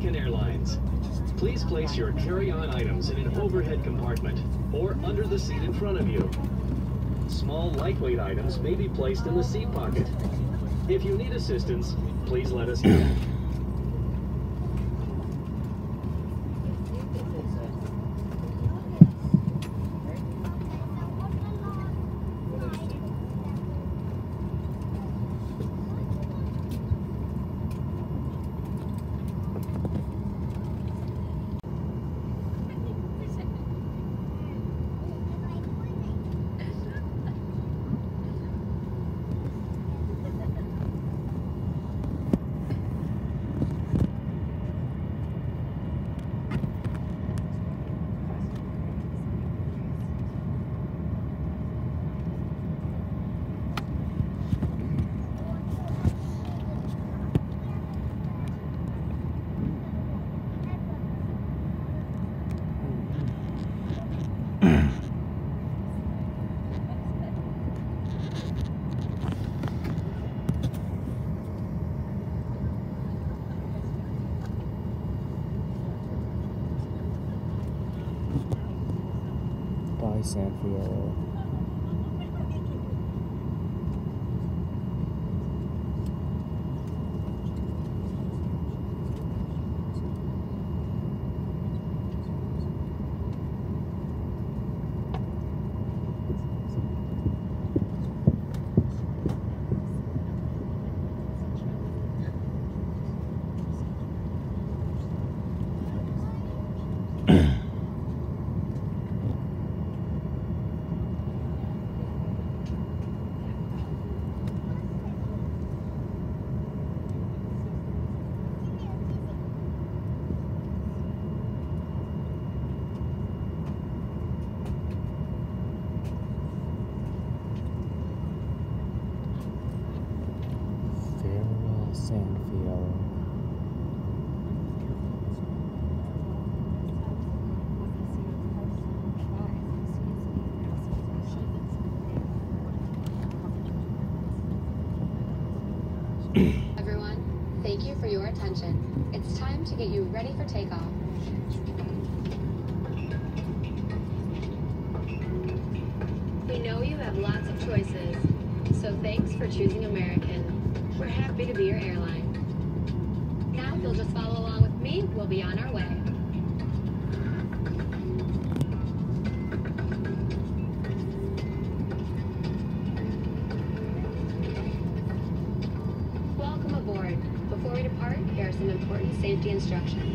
American Airlines. Please place your carry-on items in an overhead compartment or under the seat in front of you. Small, lightweight items may be placed in the seat pocket. If you need assistance, please let us know. San Fierro. San Fierro. Everyone, thank you for your attention. It's time to get you ready for takeoff. We know you have lots of choices, so thanks for choosing American. We're happy to be your airline. Now, if you'll just follow along with me, we'll be on our way. Welcome aboard. Before we depart, here are some important safety instructions.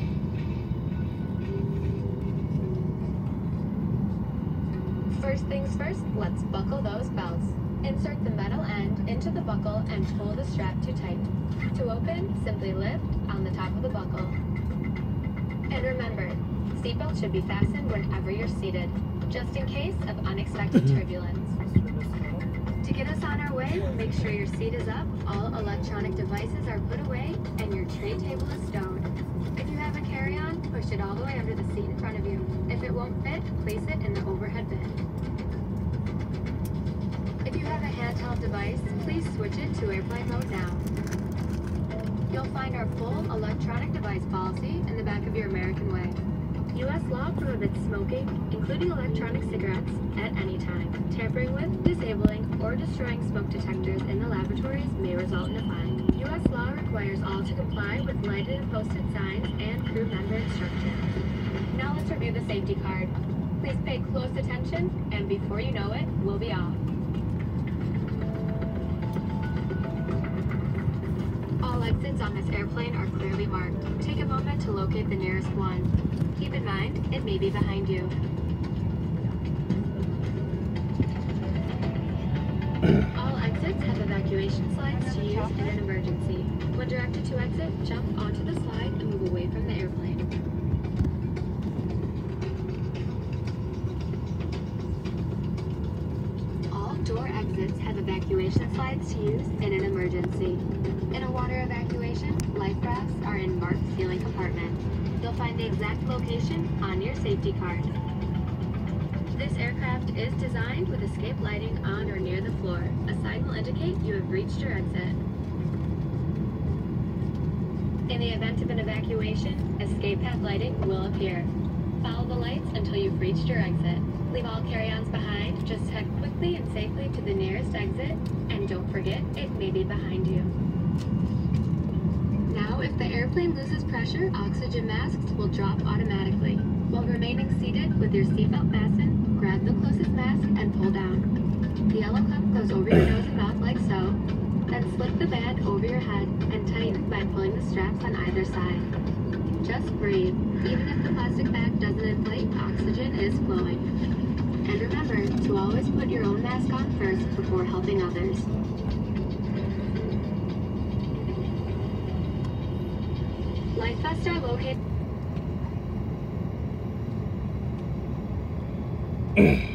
First things first, let's buckle those belts. Insert the metal end into the buckle and pull the strap to tight. To open, simply lift on the top of the buckle. And remember, seatbelt should be fastened whenever you're seated, just in case of unexpected turbulence. To get us on our way, make sure your seat is up, all electronic devices are put away, and your tray table is stowed. If you have a carry-on, push it all the way under the seat in front of you. If it won't fit, place it in the overhead bin. If you have a handheld device, please switch it to airplane mode now. You'll find our full electronic device policy in the back of your American Way. U.S. law prohibits smoking, including electronic cigarettes, at any time. Tampering with, disabling, or destroying smoke detectors in the laboratories may result in a fine. U.S. law requires all to comply with lighted and posted signs and crew member instructions. Now let's review the safety card. Please pay close attention, and before you know it, we'll be off. All exits on this airplane are clearly marked. Take a moment to locate the nearest one. Keep in mind, it may be behind you. All exits have evacuation slides to use in an emergency. When directed to exit, jump onto the slide and move away from the airplane. All door exits have evacuation slides to use in an emergency. In a water evacuation, life rafts are in marked ceiling compartments. You'll find the exact location on your safety card. This aircraft is designed with escape lighting on or near the floor. A sign will indicate you have reached your exit. In the event of an evacuation, escape path lighting will appear. Follow the lights until you've reached your exit. Leave all carry-ons behind, just head quickly and safely to the nearest exit, and don't forget, it may be behind you. Now, if the airplane loses pressure, oxygen masks will drop automatically. While remaining seated with your seatbelt fastened, grab the closest mask and pull down. The yellow cup goes over your nose and mouth like so, then slip the band over your head and tighten by pulling the straps on either side. Just breathe. Even if the plastic bag doesn't inflate, oxygen is flowing. And remember to always put your own mask on first before helping others. Life vests are located